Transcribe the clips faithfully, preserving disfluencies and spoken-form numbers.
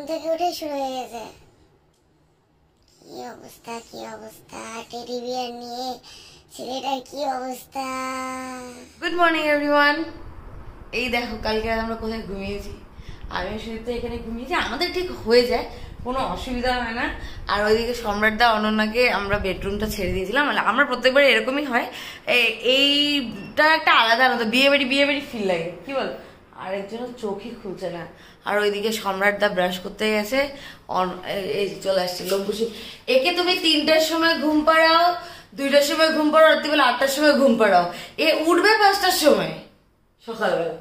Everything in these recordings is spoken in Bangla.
থেকে উঠে শুরু হয়ে গেছে। কি অবস্থা কি অবস্থা, টেডি বিয়ার নিয়ে ছেলেটার কি অবস্থা। Good morning everyone. এই দেখো কালকে আমরা কোথায় ঘুমিয়েছি, আমি শুধু তো এখানে ঘুমিয়েছি, আমাদের ঠিক হয়ে যায়, কোনো অসুবিধা হয় না। আর ওইদিকে সম্রাটদা অনন্যাকে আমরা বেডরুমটা ছেড়ে দিয়েছিলাম, আমরা প্রত্যেকবার এরকমই হয়, এইটা একটা আলাদা আলাদা বিয়ে বাড়ি বিয়ে বাড়ি ফিল লাগে, কি বল। আর একজনের চোখই খুলছে না। আর ওইদিকে সম্রাটদা ব্রাশ করতে গেছে, এই চলে আসছে লম্বুসি। একে তুমি তিনটার সময় ঘুম পাড়াও, দুইটার সময় ঘুম পাড়াও, রাত্রিবেলা আটটার সময় ঘুম পাড়াও, এ উঠবে পাঁচটার সময় সকালবেলা।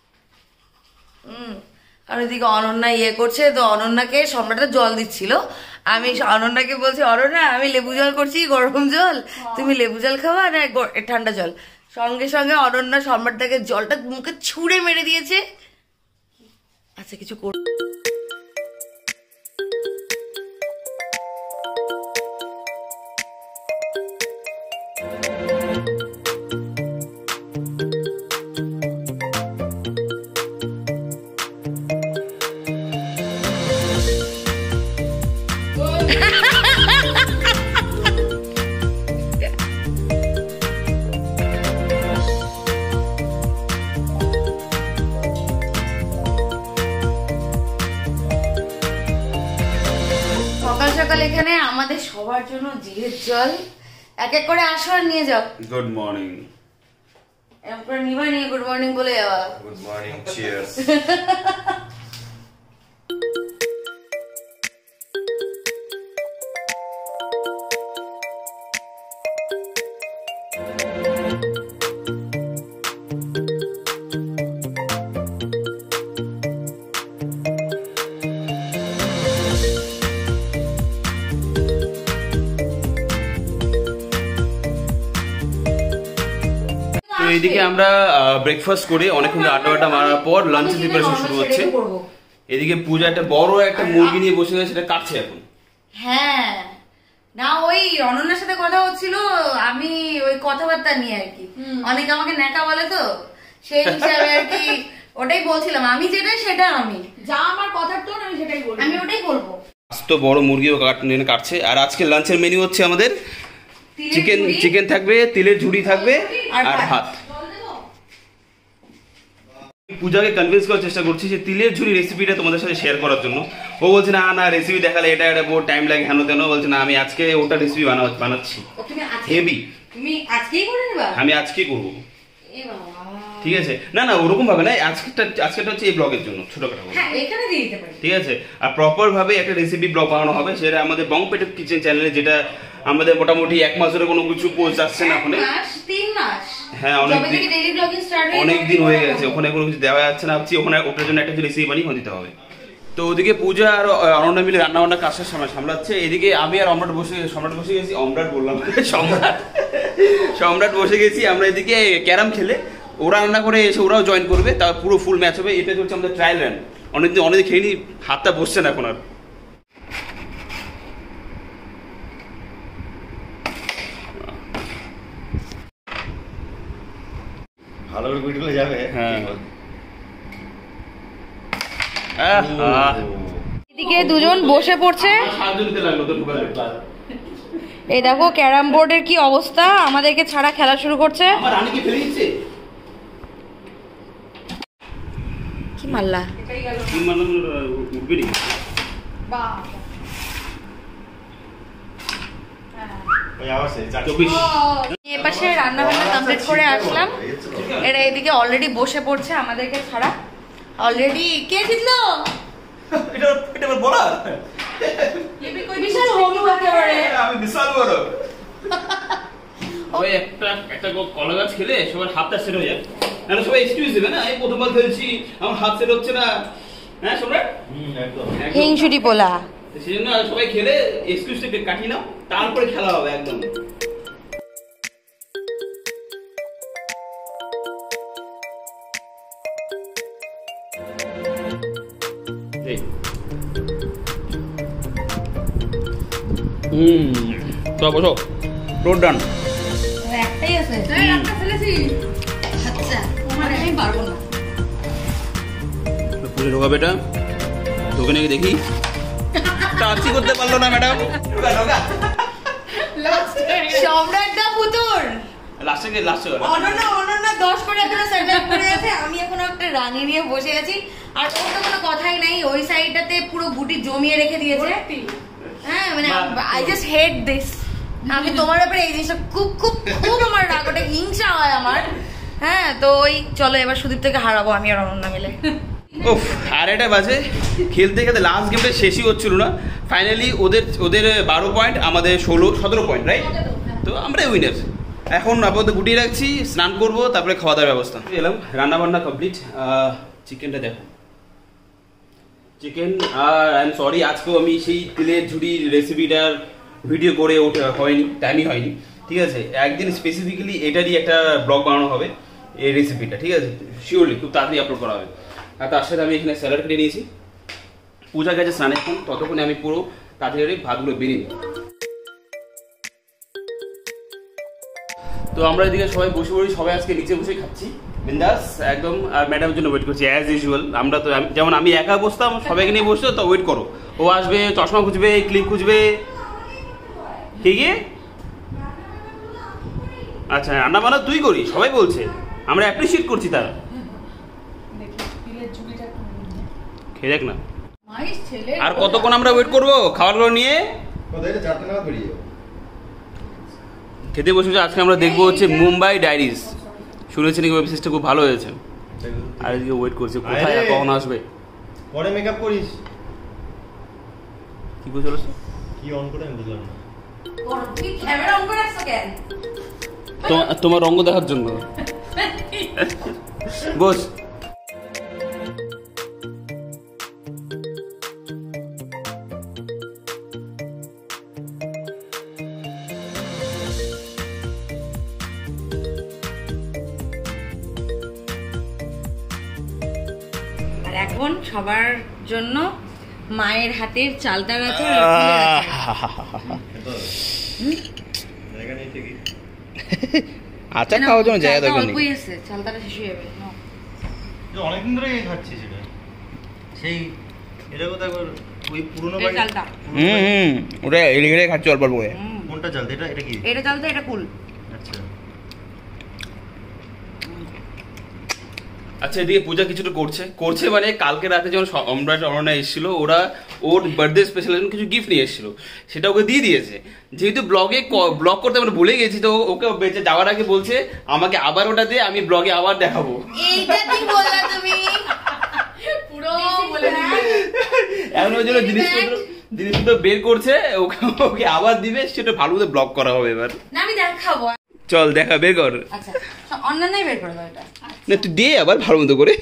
হম আর ওইদিকে অনন্যা ইয়ে করছে, তো অনন্যাকে সম্রাটটা জল দিচ্ছিল, আমি অনন্যাকে বলছি অনন্যা আমি লেবু জল করছি, গরম জল, তুমি লেবু জল খাওয়া না ঠান্ডা জল। সঙ্গে সঙ্গে অনন্যা সম্রাটদাকে জলটা মুখে ছুঁড়ে মেরে দিয়েছে। আচ্ছা কিছু কর এখানে আমাদের সবার জন্য জিরের জল, এক এক করে আসো আর নিয়ে যাও। Good morning. এরপর নিবা নিয়ে গুড মর্নিং বলে যাওয়া। Good morning, cheers. এদিকে আমরা ব্রেকফাস্ট করে অনেকক্ষণ আড্ডা আড্ডা মারার পর লাঞ্চ প্রিপারেশন শুরু হচ্ছে। এদিকে পূজা একটা বড় একটা মুরগি নিয়ে বসে গেছে, সেটা কাটছে এখন। হ্যাঁ না ওই অনন্যার সাথে কথা হচ্ছিল, আমি ওই কথাবার্তা নিয়ে আর কি, অনেকে আমাকে ন্যাকা বলে তো সেই হিসাবে আর কি ওটাই বলছিলাম, আমি যেটা সেটা আমি যা আমার কথার টোন আমি সেটাই বলবো, আমি ওটাই বলবো। আজ তো বড় মুরগিও কাটছে। আর আজকে লাঞ্চের মেনু হচ্ছে আমাদের চিকেন চিকেন থাকবে, তিলের ঝুড়ি থাকবে আর ভাত। পূজাকে কনভিন্স করার চেষ্টা করছি যে তিলের ঝুড়ি রেসিপিটা তোমাদের সাথে শেয়ার করার জন্য। ও বলছে না না রেসিপি দেখালে এটা এটা বহু টাইম লাগে, হেন তেন। বলছে না আমি আজকে ওটা রেসিপি বানাচ্ছি হেভি, তুমি আজকেই করে নেবা? আমি আজকেই করবো। ঠিক আছে, না না ওরকম ভাবে না, আজকেটা আজকেটা হচ্ছে এই ব্লগের জন্য ছোটখাটো, হ্যাঁ এখানে দিয়ে দিতে পারি। ঠিক আছে, আর প্রপার ভাবে একটা রেসিপি ব্লগ বানানো হবে, সেটা আমাদের বংপেটের কিচেন চ্যানেলে, যেটা আমাদের মোটামুটি এক মাস ধরে কোনো কিছু পোস্ট আসছে না ওখানে। তিন মাস হ্যাঁ অনেকদিন অনেকদিন হয়ে গেছে, ওখানে কোনো কিছু দেওয়া যাচ্ছে না। ভাবছি ওখানে ওটার জন্য একটা রেসিপি বানিয়ে দিতে হবে। তো ওদিকে পূজা আর অনন্যা মিলে রান্না বান্না কাজটা সামলাচ্ছে। এদিকে আমি আর সম্রাট বসে সম্রাট বসে গেছি সম্রাট বললাম সম্রাট সম্রাট বসে গেছি আমরা এদিকে ক্যারাম খেলে। ওরা রান্না করে এসে ওরাও জয়েন করবে, তার পুরো ফুল ম্যাচ হবে। এটা হচ্ছে আমাদের ট্রায়াল রান। অনেকদিন অনেকদিন খেয়ে নি, হাতটা বসছে না এখন আর। ভালো করে গুটলে যাবে। হ্যাঁ এদিকে দুজন বসে পড়ছে। এই দেখো ক্যারাম বোর্ডের কি অবস্থা, আমাদেরকে ছাড়া খেলা শুরু করছে। কি মারলা? এপাশে রান্না বান্না কমপ্লিট করে আসলাম, এরা এদিকে অলরেডি বসে পড়ছে আমাদেরকে ছাড়া। অলরেডি কে জিতলো? এটা এটা বলা বিশাল হনু একেবারে, আমি বিশাল বড়। ওই একটা একটা কলা গাছ খেলে সবার হাতটা সেট হয়ে যায়, না সবাই এক্সকিউজ দেবে না, এই প্রথমবার খেলছি আমার হাত সেট হচ্ছে না। হ্যাঁ সম্রাট, হুম একদম হিংসুটি পোলা, সেজন্য সবাই খেলে এক্সকিউজটা কাটি নাও, তারপরে খেলা হবে একদম। হুম তো বসো, রোড ডান। একটাই আছে, এই একটা ফেলেছি। আচ্ছা মানে আমি পারবো না। পুরো ঢোকাবে এটা। ঢোকে নাকি দেখি, টাচই করতে পারলো না ম্যাডাম। সম্রাট দা পুতুর লাস্টে গিয়ে লাস্টে অনন্যা অনন্যা দশ করে এখনো সেটআপ করে আছে, আমি এখনো একটা রানী নিয়ে বসে আছি। আর ওর তো কোনো কথাই নাই, ওই সাইডটাতে পুরো গুটি জমিয়ে রেখে দিয়েছে। হ্যাঁ মানে আই জাস্ট হেট দিস। আমি তোমার ব্যাপারে এই জিনিসটা খুব খুব খুব আমার রাগ ওটা, হিংসা হয় আমার। হ্যাঁ তো ওই চলো এবার সুদীপ থেকে হারাবো আমি আর অনন্যা মিলে। ও আড়াইটা বাজে, খেলতে খেলতে লাস্ট গেমটা শেষই হচ্ছিল না। ফাইনালি ওদের ওদের বারো পয়েন্ট, আমাদের ষোলো সতেরো পয়েন্ট, রাইট? তো আমরা উইনার। এখন আপাতত গুটিয়ে রাখছি, স্নান করবো, তারপরে খাওয়া দাওয়ার ব্যবস্থা। এলাম রান্না বান্না কমপ্লিট। চিকেনটা দেখো, চিকেন। আর আই এম সরি, আজকেও আমি সেই তেলের ঝুড়ির রেসিপিটার ভিডিও করে ওঠা হয়নি, টাইমই হয়নি। ঠিক আছে, একদিন স্পেসিফিক্যালি এটারই একটা ব্লগ বানানো হবে, এই রেসিপিটা। ঠিক আছে, শিওরলি খুব তাড়াতাড়ি আপলোড করা হবে। আর তার সাথে আমি এখানে স্যালাড কেটে নিয়েছি। পূজা গেছে স্নানের ক্ষণ, ততক্ষণে আমি পুরো তাড়াতাড়ি ভাতগুলো বেরিয়ে নিই। তো আমরা এদিকে সবাই বসে পড়ি, সবাই আজকে নিচে বসে খাচ্ছি বিন্দাস একদম। আর ম্যাডামের জন্য ওয়েট করছি অ্যাজ ইউজুয়াল। আমরা তো যেমন আমি একা বসতাম, সবাইকে নিয়ে বসতো, তো ওয়েট করো, ও আসবে, চশমা খুঁজবে, ক্লিপ খুঁজবে। ঠিক আছে, আচ্ছা রান্না বান্না তুই করি, সবাই বলছে, আমরা অ্যাপ্রিসিয়েট করছি। তারা খেয়ে দেখ না, আর কতক্ষণ আমরা ওয়েট করবো খাবারগুলো নিয়ে? খেতে বসেছে। আজকে আমরা দেখবো হচ্ছে মুম্বাই ডায়েরিজ। শুনেছি নাকি ওয়েব সিরিজটা খুব ভালো হয়েছে। আর এদিকে ওয়েট করছে কোথায় আর কখন আসবে। পরে মেকআপ করিস। কি বুঝতে পারছো? কি অন করে আমি বুঝলাম না। তুই ক্যামেরা অন করে রাখছো কেন? তোমার রঙ দেখার জন্য। বস। এখন সবার জন্য মায়ের হাতের চালটা আছে। আচ্ছা খাওয়ার জন্য জায়গা দরকার নেই। অল্পই আছে, চালটা শেষ হয়ে যাবে। অনেকদিন ধরে খাচ্ছি সেটা, সেই এটা কোথায় ওই পুরনো বাড়ি চালটা। হুম হুম ওটা এলিগেটে খাচ্ছি অল্প অল্প করে। কোনটা চাল? এটা এটা কি? এটা চালটা, এটা কুল। আচ্ছা আচ্ছা, এদিকে পূজা কিছুটা করছে করছে মানে কালকে রাতে যখন সম্রাট অনন্যা এসেছিল, ওরা ওর বার্থডে স্পেশাল কিছু গিফট নিয়ে এসেছিল, সেটা ওকে দিয়ে দিয়েছে। যেহেতু ব্লগে ব্লগ করতে আমরা ভুলে গেছি, তো ওকে বেঁচে যাওয়ার আগে বলছে আমাকে আবার ওটা দিয়ে, আমি ব্লগে আবার দেখাবো। এইটা কি বললা তুমি? পুরো বলে এখন ওই জন্য জিনিসপত্র জিনিসপত্র বের করছে, ওকে ওকে আবার দিবে, সেটা ভালো মতো ব্লগ করা হবে এবার। না আমি দেখাবো। চল দেখা, বের কর। আচ্ছা অন্যান্যই বের করে দাও এটা। না তুই দে আবার ভালো মতো করে।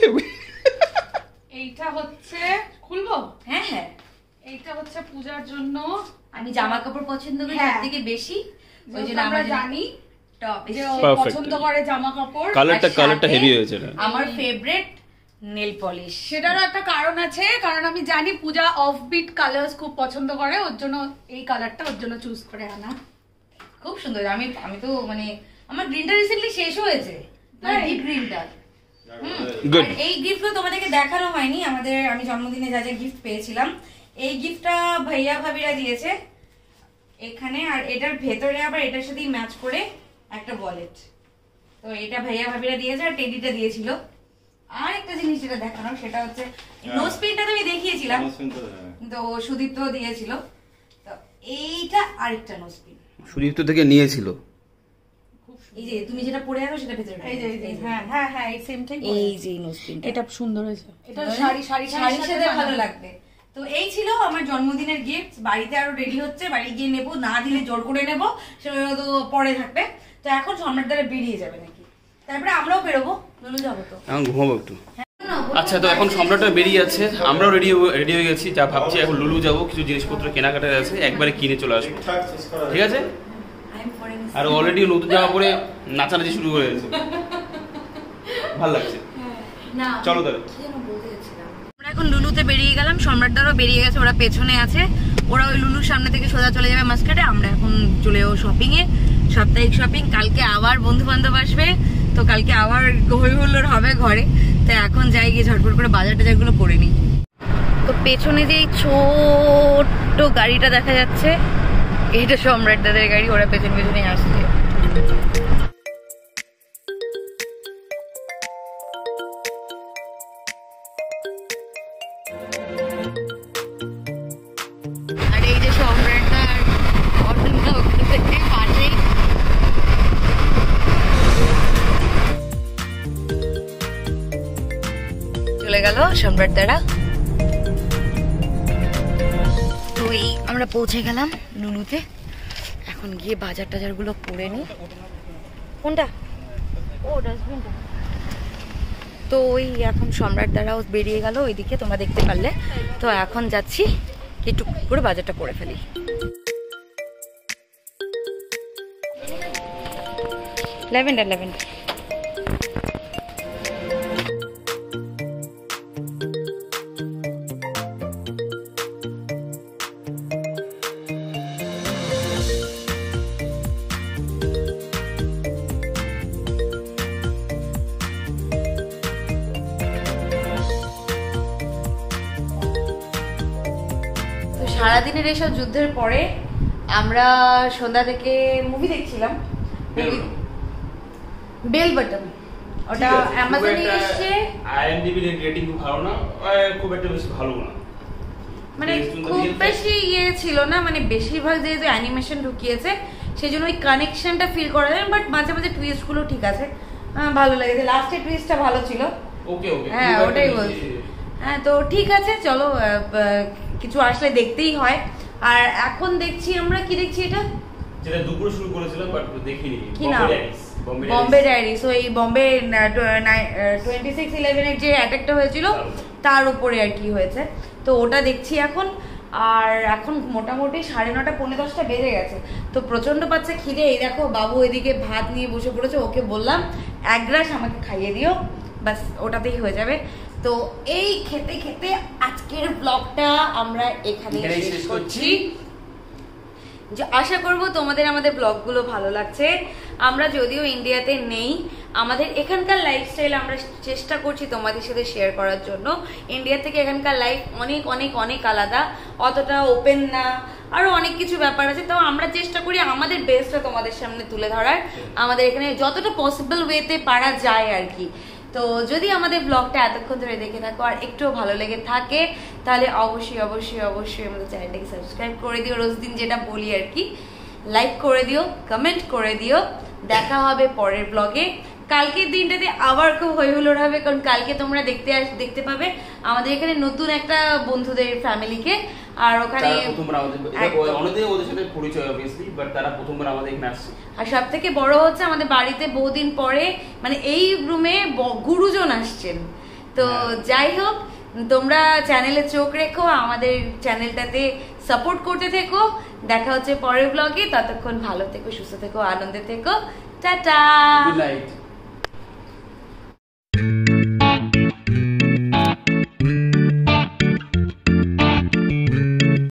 এইটা হচ্ছে খুলবো? হ্যাঁ হ্যাঁ, এইটা হচ্ছে পূজার জন্য। আমি জামা কাপড় পছন্দ করি হ্যাঁ। সবথেকে বেশি, ওই জন্য আমরা আমরা জানি টপ যে ও Perfect. পছন্দ করে জামা কাপড়। কালারটা আর কালারটা সাথে হেভি হয়েছে এটা। আমার ফেভারিট নেল পলিশ। সেটারও একটা কারণ আছে, কারণ আমি জানি পূজা অফবিট কালার্স খুব পছন্দ করে, ওর জন্য এই কালারটা ওর জন্য চুজ করে আনা। খুব সুন্দর। আমি আমি তো মানে আমার গ্রিনটা রিসেন্টলি শেষ হয়েছে, মানে তাই? ডিপ গ্রিনটা। Good. আর এই গিফটগুলো তোমাদেরকে দেখানো হয়নি, আমাদের আমি জন্মদিনে যা যা গিফট পেয়েছিলাম, এই গিফটটা ভাইয়া ভাবিরা দিয়েছে এখানে। আর এটার ভেতরে আবার এটার সাথেই ম্যাচ করে একটা ওয়ালেট। তো এটা ভাইয়া ভাবিরা দিয়েছে, আর টেডিটা দিয়েছিল। আর একটা জিনিস যেটা দেখানো, সেটা হচ্ছে নোজ পিনটা তো আমি দেখিয়েছিলাম, তো সুদীপ তো দিয়েছিল। তো এইটা আরেকটা নোজ পিন সুদীপ্ত থেকে নিয়েছিল। এই যে তুমি যেটা পরে আছো সেটা ভেতরে এই যে এই যে, হ্যাঁ হ্যাঁ হ্যাঁ এই সেমটাই। এই যে নোজ পিনটা, এটা সুন্দর হয়েছে, এটা শাড়ি শাড়ি শাড়ির সাথে ভালো লাগবে। তো এই ছিল আমার জন্মদিনের গিফট। বাড়িতে আরো রেডি হচ্ছে, বাড়ি গিয়ে নেবো, না দিলে জোর করে নেবো, সেটা তো পরে থাকবে। তো এখন সম্রাট দ্বারা বেরিয়ে যাবে নাকি, তারপরে আমরাও বেরোবো, লুলু যাবো তো। এখন ঘুমাবো একটু। আচ্ছা, তো এখন সম্রাটটা বেরিয়ে যাচ্ছে, আমরাও রেডি রেডি হয়ে গেছি। যা ভাবছি এখন লুলু যাবো, কিছু জিনিসপত্র কেনাকাটার আছে, একবারে কিনে চলে আসবো। ঠিক আছে? আর অলরেডি নতুন জামা পরে নাচানাচি শুরু করে গেছে, ভালো লাগছে। চলো তাহলে। আমরা এখন লুলুতে বেরিয়ে গেলাম, সম্রাটদারও বেরিয়ে গেছে, ওরা পেছনে আছে। ওরা ওই লুলুর সামনে থেকে সোজা চলে যাবে মাস্কাটে। আমরা এখন চলে যাবো শপিং এ, সাপ্তাহিক শপিং। কালকে আবার বন্ধু বান্ধব আসবে, তো কালকে আবার হই হুল্লোড় হবে ঘরে। তো এখন যাই, গিয়ে ঝটপট করে বাজার টাজারগুলো করে নিই। তো পেছনে যে এই ছোট্ট গাড়িটা দেখা যাচ্ছে এইটা সম্রাট দাদের গাড়ি, ওরা পেছন পেছনে আসছে। আর এই যে সম্রাট দার অর্জুনদা ওখান থেকে পাশেই চলে গেল সম্রাট দারা। তো এই আমরা পৌঁছে গেলাম লুলুতে, এখন গিয়ে বাজার টাজার গুলো করে নি। কোনটা? ও ডাস্টবিনটা। তো ওই এখন সম্রাট দ্বারাও বেরিয়ে গেল ওইদিকে, তোমরা দেখতে পারলে। তো এখন যাচ্ছি একটু করে বাজারটা করে ফেলি। ল্যাভেন্ডার ল্যাভেন্ডার সারাদিনের এসব যুদ্ধের পরে আমরা সন্ধ্যা থেকে মুভি দেখছিলাম, বেল বাটন। ওটা অ্যামাজনে এসেছে। আইএমডিবি রেটিং খুব ভালো না, খুব একটা বেশি ভালো না, মানে খুব বেশি ইয়ে ছিল না, মানে বেশিরভাগ যেহেতু অ্যানিমেশন ঢুকিয়েছে সেই জন্য ওই কানেকশনটা ফিল করা যায়। বাট মাঝে মাঝে টুইস্ট গুলো ঠিক আছে, ভালো লেগেছে। লাস্টের টুইস্টটা ভালো ছিল। ওকে ওকে, হ্যাঁ ওটাই বলছি। হ্যাঁ তো ঠিক আছে, চলো কিছু আসলে দেখতেই হয়। আর এখন দেখছি আমরা কি দেখছি, এটা যেটা দুপুরে শুরু করেছিলাম বাট দেখিনি, কি নাম? বম্বে ডায়েরিস। ওই বম্বে টোয়েন্টি সিক্স ইলেভেনের যে অ্যাটাকটা হয়েছিল তার উপরে আর কি হয়েছে, তো ওটা দেখছি এখন। আর এখন মোটামুটি সাড়ে নটা পৌনে দশটা বেজে গেছে, তো প্রচন্ড পাচ্ছে খিদে। এই দেখো বাবু এদিকে ভাত নিয়ে বসে পড়েছে, ওকে বললাম এক গ্লাস আমাকে খাইয়ে দিও, বাস ওটাতেই হয়ে যাবে। তো এই খেতে খেতে আজকের ব্লগটা আমরা এখানে শেষ করছি। যে আশা করব তোমাদের আমাদের ব্লগগুলো ভালো লাগছে। আমরা যদিও ইন্ডিয়াতে নেই, আমাদের এখানকার লাইফস্টাইল আমরা চেষ্টা করছি তোমাদের সাথে শেয়ার করার জন্য। ইন্ডিয়া থেকে এখানকার লাইফ অনেক অনেক অনেক আলাদা, অতটা ওপেন না, আরো অনেক কিছু ব্যাপার আছে। তো আমরা চেষ্টা করি আমাদের বেস্টটা তোমাদের সামনে তুলে ধরার, আমাদের এখানে যতটা পসিবল ওয়েতে পারা যায় আর কি। তো যদি আমাদের ব্লগটা এতক্ষণ ধরে দেখে থাকো আর একটুও ভালো লেগে থাকে তাহলে অবশ্যই অবশ্যই অবশ্যই আমাদের চ্যানেলটাকে সাবস্ক্রাইব করে দিও, রোজ দিন যেটা বলি আর কি, লাইক করে দিও, কমেন্ট করে দিও। দেখা হবে পরের ব্লগে। কালকের দিনটাতে আবার খুব হই হুল্লোড় হবে, কারণ কালকে তোমরা দেখতে দেখতে পাবে আমাদের এখানে নতুন একটা বন্ধুদের ফ্যামিলিকে। আর ওখানে আর সব থেকে বড় হচ্ছে আমাদের বাড়িতে বহুদিন পরে মানে এই রুমে গুরুজন আসছেন। তো যাই হোক, তোমরা চ্যানেলে চোখ রেখো, আমাদের চ্যানেলটাতে সাপোর্ট করতে থেকো। দেখা হচ্ছে পরের ব্লগে, ততক্ষণ ভালো থেকো, সুস্থ থেকো, আনন্দে থেকো। Tata, good night.